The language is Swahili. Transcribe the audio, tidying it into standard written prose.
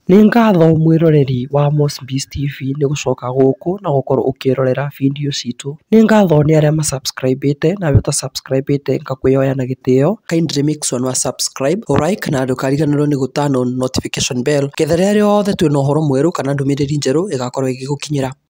Nĩ ngatho mwĩroreri wa Mosbeast TV nĩ gũcoka gũkũ na gũkorwo ũkĩrorera video citũ. Nĩ ngatho nĩ arĩa ma-subscribe-ĩte na arĩa ũta-subscribe-ĩte ngakwĩhoya na gĩtĩo. Kindly make sure nĩ wa-subscribe, like na ndũkariganĩrwo nĩ gũ-turn on notification bell getha rĩrĩa rĩothe twĩna ũhoro mwerũ kana ndũmĩrĩri njerũ ĩgakorwo ĩgĩgũkinyĩra.